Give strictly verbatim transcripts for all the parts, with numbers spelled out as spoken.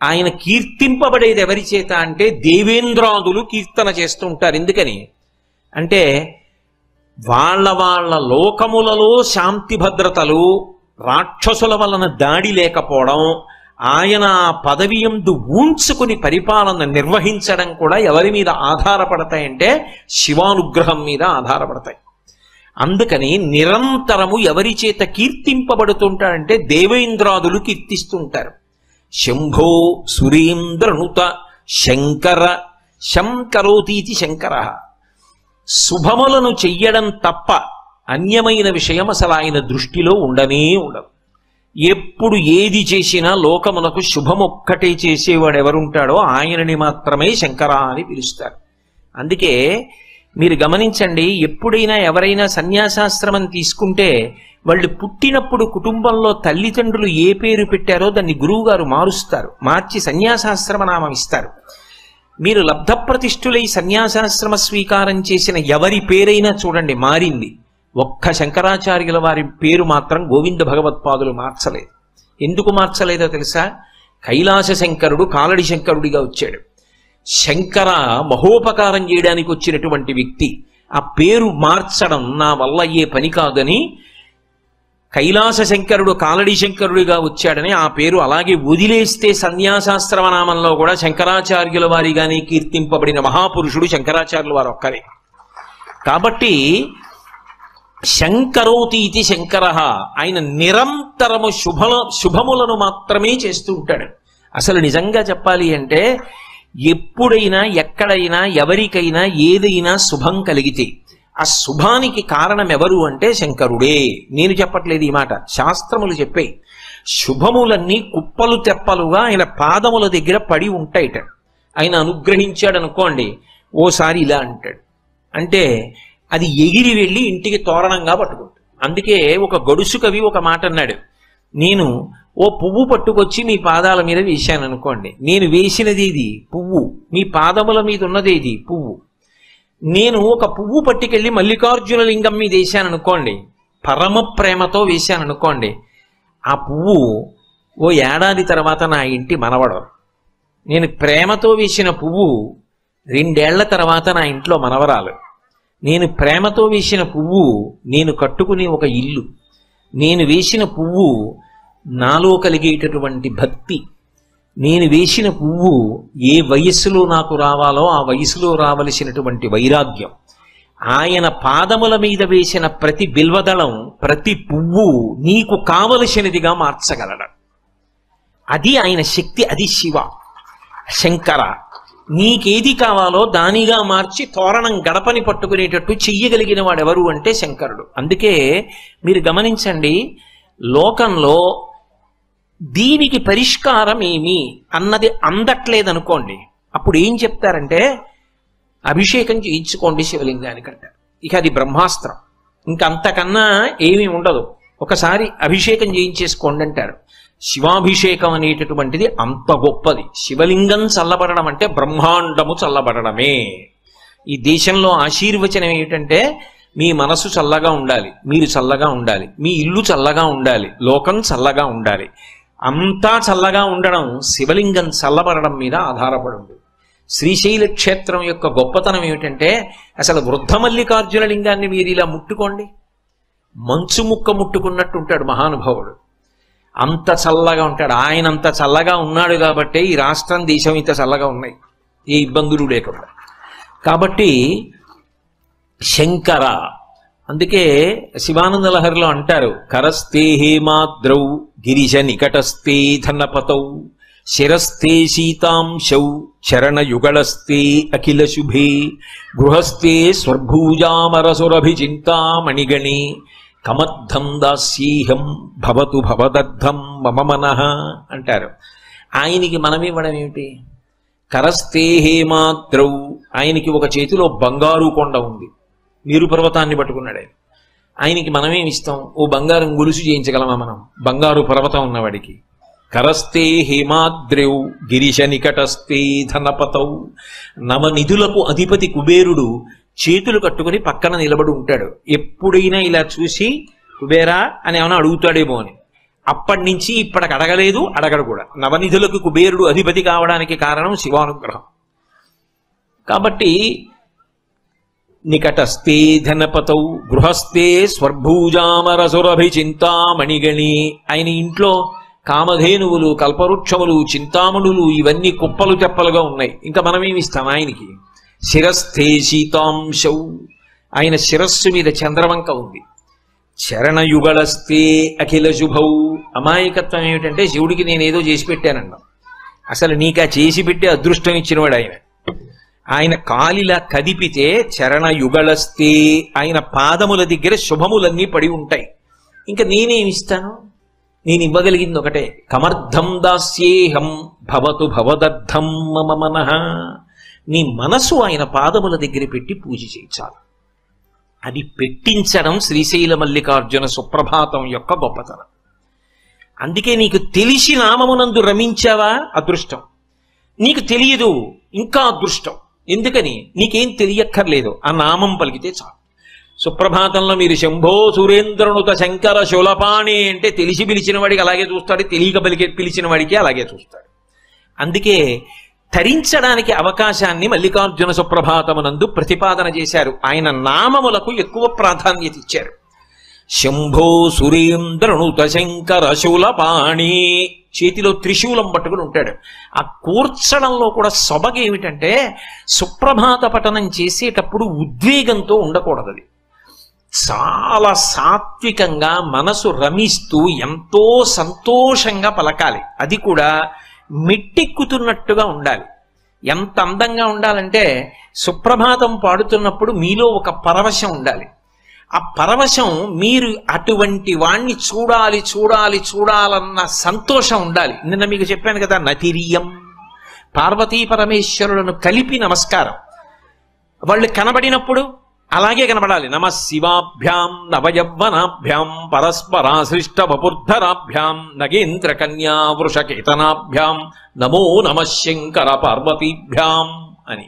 ఆయన కీర్తింపబడేది ఎవరి చేత అంటే దేవేంద్రాదులు కీర్తన చేస్తూ ఉంటారు. ఎందుకని అంటే వాళ్ళ వాళ్ళ లోకములలో శాంతి భద్రతలు, రాక్షసుల వలన దాడి లేకపోవడం, ఆయన పదవి యందు ఊంచుకుని పరిపాలన నిర్వహించడం కూడా ఎవరి మీద ఆధారపడతాయంటే శివానుగ్రహం మీద ఆధారపడతాయి. అందుకని నిరంతరము ఎవరి చేత కీర్తింపబడుతుంటాడంటే దేవేంద్రాదులు కీర్తిస్తుంటారు. శంభో సురేంద్రనుత శంకర శంకరోతీతి శంకర. శుభములను చెయ్యడం తప్ప అన్యమైన విషయం అసలు ఆయన దృష్టిలో ఉండనే ఉండదు. ఎప్పుడు ఏది చేసినా లోకమునకు శుభమొక్కటే చేసేవాడు ఎవరుంటాడో ఆయనని మాత్రమే శంకర అని పిలుస్తారు. అందుకే మీరు గమనించండి, ఎప్పుడైనా ఎవరైనా సన్యాసాశ్రమం తీసుకుంటే వాళ్ళు పుట్టినప్పుడు కుటుంబంలో తల్లిదండ్రులు ఏ పేరు పెట్టారో దాన్ని గురువుగారు మారుస్తారు, మార్చి సన్యాసాశ్రమ నామం ఇస్తారు. మీరు లబ్ధప్రతిష్ఠులై సన్యాసాశ్రమ స్వీకారం చేసిన ఎవరి పేరైనా చూడండి మారింది. ఒక్క శంకరాచార్యుల వారి పేరు మాత్రం గోవింద భగవత్పాదులు మార్చలేదు. ఎందుకు మార్చలేదో తెలుసా? కైలాస శంకరుడు కాలడి శంకరుడిగా వచ్చాడు. శంకర మహోపకారం చేయడానికి వచ్చినటువంటి వ్యక్తి. ఆ పేరు మార్చడం నా వల్ల అయ్యే పని కాదని కైలాస శంకరుడు కాలడి శంకరుడిగా వచ్చాడని ఆ పేరు అలాగే వదిలేస్తే సన్యాసాశ్రమనామంలో కూడా శంకరాచార్యుల వారిగానే కీర్తింపబడిన మహాపురుషుడు శంకరాచార్యుల వారు ఒక్కరే. కాబట్టి శంకరోతీతి శంకర, ఆయన నిరంతరము శుభ శుభములను మాత్రమే చేస్తూ ఉంటాడు. అసలు నిజంగా చెప్పాలి అంటే ఎప్పుడైనా ఎక్కడైనా ఎవరికైనా ఏదైనా శుభం కలిగితే ఆ శుభానికి కారణం ఎవరు అంటే శంకరుడే. నేను చెప్పట్లేదు ఈ మాట, శాస్త్రములు చెప్పే. శుభములన్నీ కుప్పలు తెప్పలుగా ఆయన పాదముల దగ్గర పడి ఉంటాయిట. ఆయన అనుగ్రహించాడు అనుకోండి, ఓసారి ఇలా అంటాడు అంటే అది ఎగిరి వెళ్ళి ఇంటికి తోరణంగా పట్టుకుంటుంది. అందుకే ఒక గడుసు కవి ఒక మాట అన్నాడు, నేను ఓ పువ్వు పట్టుకొచ్చి మీ పాదాల మీద వేశాను అనుకోండి, నేను వేసినది ఇది పువ్వు, మీ పాదముల మీద ఉన్నది ఇది పువ్వు. నేను ఒక పువ్వు పట్టుకెళ్ళి మల్లికార్జున లింగం మీద వేశాను అనుకోండి, పరమ ప్రేమతో వేశాను అనుకోండి, ఆ పువ్వు ఓ ఏడాది తర్వాత నా ఇంటి మనవడు. నేను ప్రేమతో వేసిన పువ్వు రెండేళ్ల తర్వాత నా ఇంట్లో మనవరాలు. నేను ప్రేమతో వేసిన పువ్వు నేను కట్టుకునే ఒక ఇల్లు. నేను వేసిన పువ్వు నాలో కలిగేటటువంటి భక్తి. నేను వేసిన పువ్వు ఏ వయస్సులో నాకు రావాలో ఆ వయసులో రావలసినటువంటి వైరాగ్యం. ఆయన పాదముల మీద వేసిన ప్రతి బిల్వదళం, ప్రతి పువ్వు నీకు కావలసినదిగా మార్చగలడు. అది ఆయన శక్తి, అది శివ శంకర. నీకేది కావాలో దానిగా మార్చి తోరణం గడపని పట్టుకునేటట్టు చెయ్యగలిగిన వాడెవరు అంటే శంకరుడు. అందుకే మీరు గమనించండి, లోకంలో దీనికి పరిష్కారం ఏమి అన్నది అందట్లేదనుకోండి, అప్పుడు ఏం చెప్తారంటే అభిషేకం చేయించుకోండి శివలింగానికంట. ఇక అది బ్రహ్మాస్త్రం, ఇంకంతకన్నా ఏమీ ఉండదు. ఒకసారి అభిషేకం చేయించేసుకోండి అంటారు. శివాభిషేకం అనేటటువంటిది అంత గొప్పది. శివలింగం చల్లబడడం అంటే బ్రహ్మాండము చల్లబడడమే. ఈ దేశంలో ఆశీర్వచనం ఏమిటంటే మీ మనసు చల్లగా ఉండాలి, మీరు చల్లగా ఉండాలి, మీ ఇల్లు చల్లగా ఉండాలి, లోకం చల్లగా ఉండాలి. అంతా చల్లగా ఉండడం శివలింగం చల్లబడడం మీద ఆధారపడి ఉంది. శ్రీశైల క్షేత్రం యొక్క గొప్పతనం ఏమిటంటే అసలు వృద్ధ మల్లికార్జున లింగాన్ని మీరు ఇలా ముట్టుకోండి, మంచు ముక్క ముట్టుకున్నట్టు ఉంటాడు మహానుభావుడు. అంత చల్లగా ఉంటాడు. ఆయన అంత చల్లగా ఉన్నాడు కాబట్టి ఈ రాష్ట్రం దేశం ఇంత చల్లగా ఉన్నాయి, ఏ ఇబ్బందులు లేకుండా. కాబట్టి శంకర. అందుకే శివానంద లహరిలో అంటారు, కరస్తే హేమాద్రౌ గిరిజ నికటస్తే ధనపతౌ శిరస్తే శీతాంశౌ చరణయుగళస్తే అఖిల శుభే గృహస్థే స్వర్భూజామరసురభిచింతామణిగణే కమద్ధం దాస్యేహం భవతు భవదర్థం మమ మనః అంటారు. ఆయనకి మనం ఇవ్వడం ఏమిటి? కరస్తే హేమాద్రౌ, ఆయనకి ఒక చేతిలో బంగారు కొండ ఉంది, నీరు పర్వతాన్ని పట్టుకున్నాడు ఆయన. ఆయనకి మనమేమి ఇస్తాం? ఓ బంగారం గొలుసు చేయించగలమా మనం బంగారు పర్వతం ఉన్నవాడికి? కరస్తే హేమాద్రౌ గిరిశ నికటస్తే ధనపతౌ. నవనిధులకు అధిపతి కుబేరుడు చేతులు కట్టుకుని పక్కన నిలబడి ఉంటాడు. ఎప్పుడైనా ఇలా చూసి కుబేరా అని ఏమైనా అడుగుతాడేమో అని. అప్పటి నుంచి ఇప్పటికి అడగలేదు, అడగడు కూడా. నవనిధులకు కుబేరుడు అధిపతి కావడానికి కారణం శివానుగ్రహం. కాబట్టి నికటస్థే ధనపతౌ గృహస్థే స్వర్భూజామరసురభి చింతామణిగణి. ఆయన ఇంట్లో కామధేనువులు, కల్పవృక్షములు, చింతామణులు ఇవన్నీ కుప్పలు తెప్పలుగా ఉన్నాయి. ఇంకా మనమేమిస్తాం ఆయనకి? శిరస్థే శీతాంశౌ, ఆయన శిరస్సు మీద చంద్రవంక ఉంది. చరణయుగళస్తే అఖిల శుభౌ. అమాయకత్వం ఏమిటంటే శివుడికి నేనేదో చేసి పెట్టానన్నా, అసలు నీకా చేసి పెట్టే అదృష్టం ఇచ్చినవాడు ఆయన. ఆయన కాలిలా కదిపితే చరణయుగళస్తే, ఆయన పాదముల దగ్గర శుభములన్నీ పడి ఉంటాయి. ఇంకా నేనేమిస్తాను? నేను ఇవ్వగలిగింది ఒకటే, కమర్థం దాస్యేహం భవతు భవదర్థం మమ మనః. నీ మనసు ఆయన పాదముల దగ్గర పెట్టి పూజ చేయించాలి. అది పెట్టించడం శ్రీశైల మల్లికార్జున సుప్రభాతం యొక్క గొప్పతనం. అందుకే నీకు తెలిసి నామమునందు రమించావా అదృష్టం, నీకు తెలియదు ఇంకా అదృష్టం. ఎందుకని? నీకేం తెలియక్కర్లేదు, ఆ నామం పలికితే చాలు. సుప్రభాతంలో మీరు శంభో సురేంద్రనుత శంకర శూలపాణి అంటే తెలిసి పిలిచిన వాడికి అలాగే చూస్తాడు, తెలియక పలికి పిలిచిన వాడికి అలాగే చూస్తాడు. అందుకే ధరించడానికి అవకాశాన్ని మల్లికార్జున సుప్రభాతమునందు ప్రతిపాదన చేశారు. ఆయన నామములకు ఎక్కువ ప్రాధాన్యత ఇచ్చారు. శంభో సురేంద్రనుత శంకర శూలపాణి, చేతిలో త్రిశూలం పట్టుకుని ఉంటాడు. ఆ కూర్చడంలో కూడా సొబగేమిటంటే సుప్రభాత పఠనం చేసేటప్పుడు ఉద్వేగంతో ఉండకూడదు. అది చాలా సాత్వికంగా మనసు రమిస్తూ ఎంతో సంతోషంగా పలకాలి. అది కూడా మెట్టెక్కుతున్నట్టుగా ఉండాలి. ఎంత అందంగా ఉండాలంటే సుప్రభాతం పాడుతున్నప్పుడు మీలో ఒక పరవశం ఉండాలి. ఆ పరవశం మీరు అటువంటి వాణ్ణి చూడాలి చూడాలి చూడాలన్న సంతోషం ఉండాలి. నిన్న మీకు చెప్పాను కదా, నతిరియం పార్వతీ పరమేశ్వరులను కలిపి నమస్కారం. వాళ్ళు కనబడినప్పుడు అలాగే కనబడాలి. నమ శివాభ్యాం నవయవ్వనాభ్యాం పరస్పరాశ్లిష్ట వపుర్ధరాభ్యాం నగేంద్ర కన్యా వృషకేతనాభ్యాం నమో నమ శంకర పార్వతీభ్యాం అని.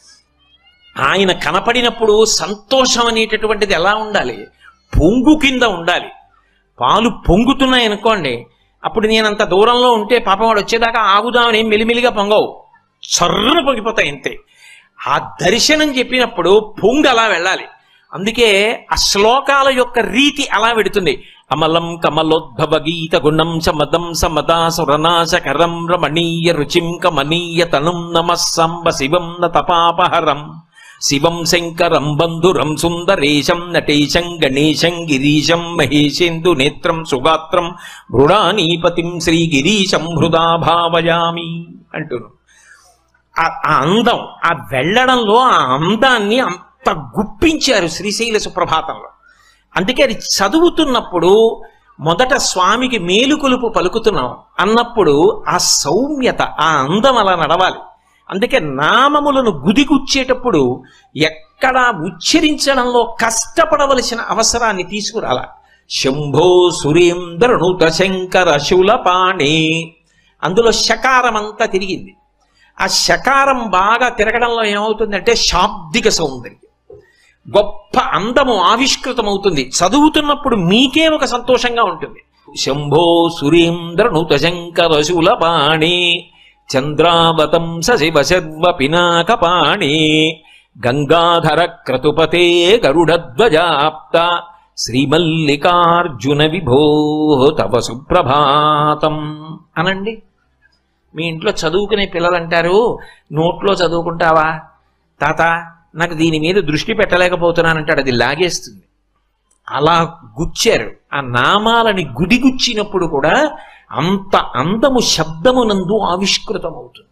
ఆయన కనపడినప్పుడు సంతోషం అనేటటువంటిది ఎలా ఉండాలి? పొంగు కింద ఉండాలి. పాలు పొంగుతున్నాయనుకోండి, అప్పుడు నేనంత దూరంలో ఉంటే పాపం వాడు వచ్చేదాకా ఆగుదామని మెలిమెలిగా పొంగవు, చర్రున పొంగిపోతాయి అంతే. ఆ దర్శనం చెప్పినప్పుడు పొంగు అలా వెళ్ళాలి. అందుకే ఆ శ్లోకాల యొక్క రీతి అలా వెడుతుంది. అమలం కమలోద్భవ గీత గుణం సమదం సమదా సురనాశకరం రమణీయ రుచిం కమనీయ తనుం నమ సంబ శివం నతపాపహరం శివం శంకరం బంధురం సుందరేశం నటేశం గణేశం గిరీశం మహేశేందు నేత్రం సుగాత్రం మృడానీపతిం శ్రీగిరీశం హృదా భావయామి అంటున్నాం. ఆ అందం, ఆ వెళ్ళడంలో ఆ అందాన్ని అంత గుప్పించారు శ్రీశైల సుప్రభాతంలో. అందుకే అది చదువుతున్నప్పుడు మొదట స్వామికి మేలుకొలుపు పలుకుతున్నాం అన్నప్పుడు ఆ సౌమ్యత, ఆ అందం అలా నడవాలి. అందుకే నామములను గుదిగుచ్చేటప్పుడు ఎక్కడ ఉచ్చరించడంలో కష్టపడవలసిన అవసరాన్ని తీసుకురాల. శంభో సురేంద్రనుత శంకర శూలపాణి, అందులో శకారం అంతా తిరిగింది. ఆ శకారం బాగా తిరగడంలో ఏమవుతుందంటే శాబ్దిక సౌందర్యం, గొప్ప అందము ఆవిష్కృతమవుతుంది. చదువుతున్నప్పుడు మీకే ఒక సంతోషంగా ఉంటుంది. శంభో సురేంద్రనుత శంకర శూలపాణి చంద్రావతం శివ శర్వ పినాకపాణి గంగాధర క్రతుపతే గరుడధ్వజాప్త శ్రీమల్లికార్జున విభో తవ సుప్రభాతం అనండి. మీ ఇంట్లో చదువుకునే పిల్లలు అంటారు, నోట్లో చదువుకుంటావా తాత, నాకు దీని మీద దృష్టి పెట్టలేకపోతున్నానంటాడు, అది లాగేస్తుంది. అలా గుచ్చారు. ఆ నామాలని గుడిగుచ్చినప్పుడు కూడా అంత అందము శబ్దమునందు ఆవిష్కృతమవుతుంది.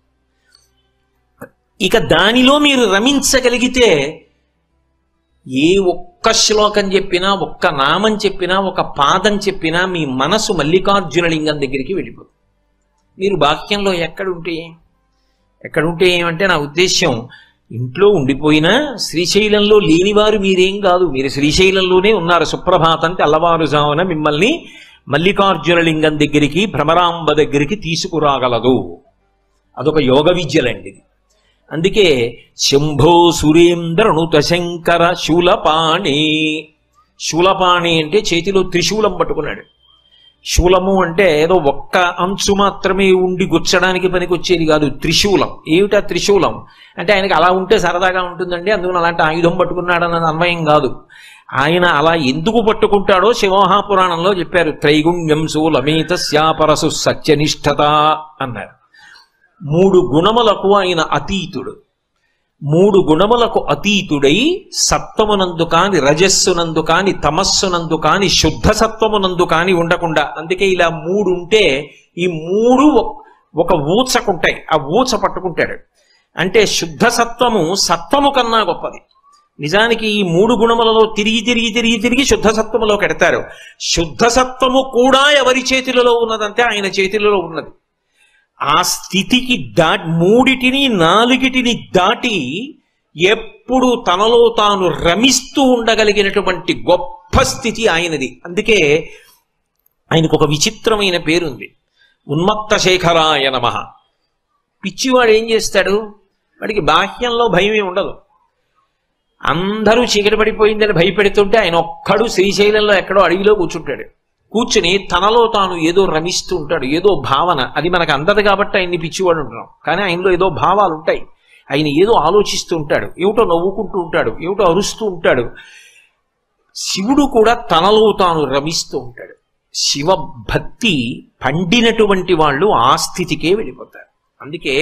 ఇక దానిలో మీరు రమించగలిగితే ఏ ఒక్క శ్లోకం చెప్పినా, ఒక్క నామం చెప్పినా, ఒక పాదం చెప్పినా మీ మనసు మల్లికార్జున లింగం దగ్గరికి వెళ్ళిపోతుంది. మీరు బాహ్యంలో ఎక్కడుంటే ఎక్కడుంటే ఏమంటే నా ఉద్దేశ్యం, ఇంట్లో ఉండిపోయినా శ్రీశైలంలో లేనివారు మీరేం కాదు, మీరు శ్రీశైలంలోనే ఉన్నారు. సుప్రభాతం తెల్లవారుజామున మిమ్మల్ని మల్లికార్జున లింగం దగ్గరికి, భ్రమరాంబ దగ్గరికి తీసుకురాగలదు. అదొక యోగ విద్యలండి. అందుకే శంభో సురేంద్రనుత శంకర శూలపాణి. శూలపాణి అంటే చేతిలో త్రిశూలం పట్టుకున్నాడు. శూలము అంటే ఏదో ఒక్క అంచు మాత్రమే ఉండి గుచ్చడానికి పనికొచ్చేది కాదు, త్రిశూలం. ఏమిటా త్రిశూలం అంటే ఆయనకి అలా ఉంటే సరదాగా ఉంటుందండి, అందుకని అలాంటి ఆయుధం పట్టుకున్నాడన్నది అన్వయం కాదు. ఆయన అలా ఎందుకు పట్టుకుంటాడో శివమహాపురాణంలో చెప్పారు. త్రైగుణ్యం శూలమేతస్యాపరసు సత్యనిష్ఠత అన్నారు. మూడు గుణములకు ఆయన అతీతుడు. మూడు గుణములకు అతీతుడై సత్వమునందు కాని, రజస్సునందు కాని, తమస్సునందు కాని, శుద్ధ సత్వమునందు కాని ఉండకుండా, అందుకే ఇలా మూడు ఉంటే ఈ మూడు ఒక ఊచకుంటాయి, ఆ ఊచ పట్టుకుంటాడు. అంటే శుద్ధ సత్వము సత్వము కన్నా గొప్పది. నిజానికి ఈ మూడు గుణములలో తిరిగి తిరిగి తిరిగి తిరిగి శుద్ధ సత్వములో కెడతారు. శుద్ధ సత్వము కూడా ఎవరి చేతులలో ఉన్నదంటే ఆయన చేతులలో ఉన్నది. ఆ స్థితికి దాటి మూడిటిని నాలుగిటిని దాటి ఎప్పుడు తనలో తాను రమిస్తూ ఉండగలిగినటువంటి గొప్ప స్థితి ఆయనది. అందుకే ఆయనకు ఒక విచిత్రమైన పేరుంది, ఉన్మత్త శేఖరాయ నమః. పిచ్చివాడు ఏం చేస్తాడు, వాడికి బాహ్యంలో భయమే ఉండదు. అందరూ చీకటి పడిపోయిందని భయపెడుతుంటే ఆయన ఒక్కడు శ్రీశైలంలో ఎక్కడో అడవిలో కూర్చుంటాడు. కూర్చుని తనలో తాను ఏదో రమిస్తూ ఉంటాడు, ఏదో భావన. అది మనకు అందదు కాబట్టి ఆయన్ని పిచ్చివాడు ఉంటున్నాం, కానీ ఆయనలో ఏదో భావాలు ఉంటాయి. ఆయన ఏదో ఆలోచిస్తూ ఉంటాడు, ఏమిటో నవ్వుకుంటూ ఉంటాడు, ఏమిటో అరుస్తూ ఉంటాడు. శివుడు కూడా తనలో తాను రమిస్తూ ఉంటాడు. శివభక్తి పండినటువంటి వాళ్ళు ఆ స్థితికే వెళ్ళిపోతారు. అందుకే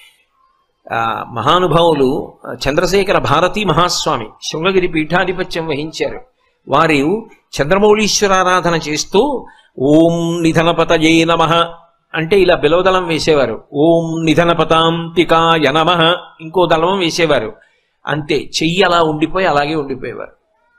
ఆ మహానుభావులు చంద్రశేఖర భారతీ మహాస్వామి శృంగగిరి పీఠాధిపత్యం వహించారు. వారు చంద్రమౌళీశ్వరారాధన చేస్తూ ఓం నిధనపతయే నమః అంటే ఇలా బిలవదళం వేసేవారు. ఓం నిధనపతాంతికాయ నమః ఇంకో దళం వేసేవారు. అంతే, చెయ్యి అలా ఉండిపోయి అలాగే ఉండిపోయేవారు.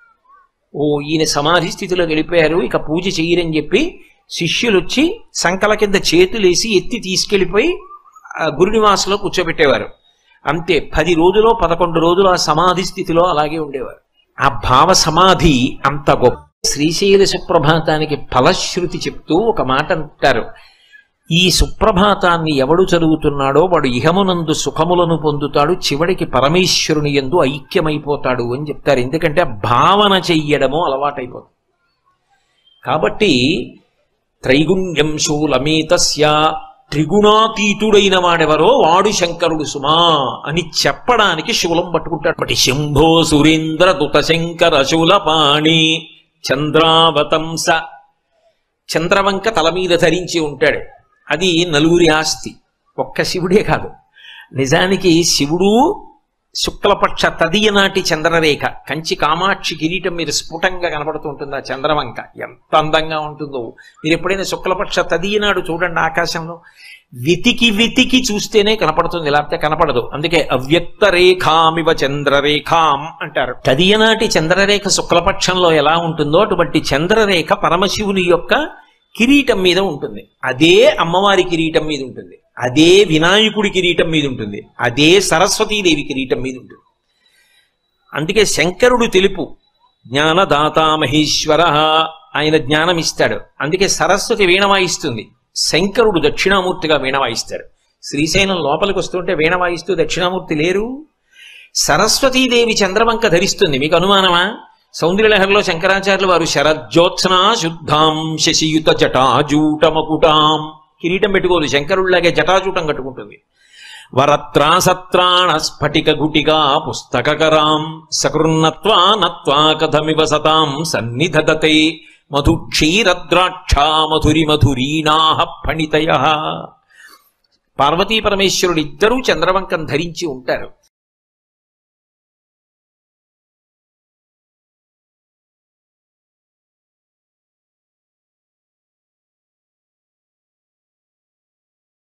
ఓ ఈయన సమాధి స్థితిలో వెళ్ళిపోయారు, ఇక పూజ చెయ్యరని చెప్పి శిష్యులు వచ్చి సంకల కింద చేతులేసి ఎత్తి తీసుకెళ్లిపోయి గురునివాసంలో కూర్చోబెట్టేవారు. అంతే, పది రోజులో పదకొండు రోజులు ఆ సమాధి స్థితిలో అలాగే ఉండేవారు. ఆ భావ సమాధి అంత గొప్ప. శ్రీశైల సుప్రభాతానికి ఫలశ్రుతి చెప్తూ ఒక మాట అంటారు, ఈ సుప్రభాతాన్ని ఎవడు చదువుతున్నాడో వాడు ఇహమునందు సుఖములను పొందుతాడు, చివడికి పరమేశ్వరుని యందు ఐక్యమైపోతాడు అని చెప్తారు. ఎందుకంటే భావన చెయ్యడము అలవాటైపోతుంది. కాబట్టి త్రైగుణ్యం శూలమేతస్య, త్రిగుణాతీతుడైన వాడెవరో వాడు శంకరుడు సుమా అని చెప్పడానికి శూలం పట్టుకుంటాడు. బట్టి శంభో సురేంద్ర దుత శంకర శూలపాణి చంద్రావతంస. చంద్రవంక తల మీద ధరించి ఉంటాడు. అది నలుగురి ఆస్తి, ఒక్క శివుడే కాదు. నిజానికి శివుడు శుక్లపక్ష తదియ నాటి చంద్రరేఖ కంచి కామాక్షి కిరీటం మీద స్ఫుటంగా కనపడుతూ ఉంటుంది. ఆ చంద్రవంక ఎంత అందంగా ఉంటుందో మీరు ఎప్పుడైనా శుక్లపక్ష తదియ నాడు చూడండి, ఆకాశంలో వెతికి వెతికి చూస్తేనే కనపడుతుంది, లేకపోతే కనపడదు. అందుకే అవ్యక్త రేఖామివ చంద్రరేఖాం అంటారు. తదియనాటి చంద్రరేఖ శుక్లపక్షంలో ఎలా ఉంటుందో అటువంటి చంద్రరేఖ పరమశివుని యొక్క కిరీటం మీద ఉంటుంది. అదే అమ్మవారి కిరీటం మీద ఉంటుంది, అదే వినాయకుడి కిరీటం మీద ఉంటుంది, అదే సరస్వతీదేవి కిరీటం మీద ఉంటుంది. అందుకే శంకరుడు తెలుపు, జ్ఞానదాత మహేశ్వర, ఆయన జ్ఞానం ఇస్తాడు. అందుకే సరస్వతి వీణ వాయిస్తుంది, శంకరుడు దక్షిణామూర్తిగా వీణ వాయిస్తాడు. శ్రీశైలం లోపలికి వస్తుంటే వీణ వాయిస్తూ దక్షిణామూర్తి లేరు. సరస్వతీదేవి చంద్రవంక ధరిస్తుంది. మీకు అనుమానమా? సౌందర్యలహరిలో శంకరాచార్యులు వారు శరజ్యోత్స్నా శుద్ధాం శశియుత జటాజూటమకుటాం, కిరీటం పెట్టుకోదు, శంకరుళ్లాగే జటాజూటం కట్టుకుంటుంది. వరత్రాసత్రాణ స్ఫటిక గుటిగా పుస్తకరాం సకృన్నత్వా నత్వా కథమివ సతాం సన్నిధదతే మధుక్షీరద్రాక్షా మధురి మధురీనాః ఫణితయః. పార్వతీ పరమేశ్వరుడు ఇద్దరూ చంద్రవంకం ధరించి ఉంటారు.